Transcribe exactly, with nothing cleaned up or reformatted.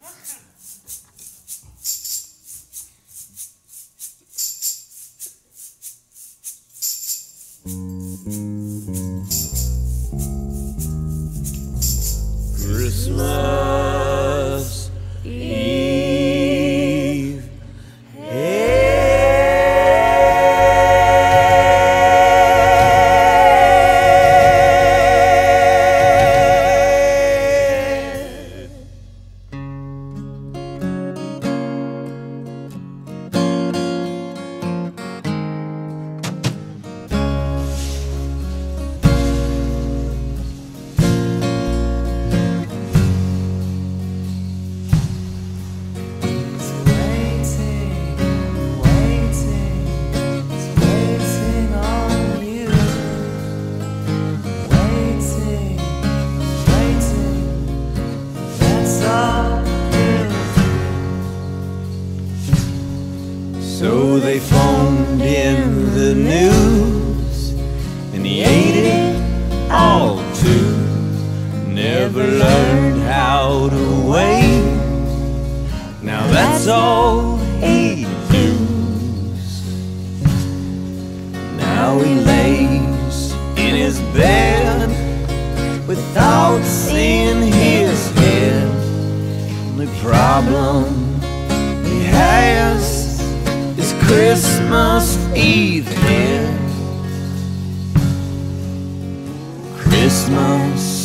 Christmas Eve. So they phoned in the news, and he ate it all too. Never learned how to wait. Now that's all he knows. Now he lays in his bed with thoughts in his head. The problem he has is Christmas Eve here. Christmas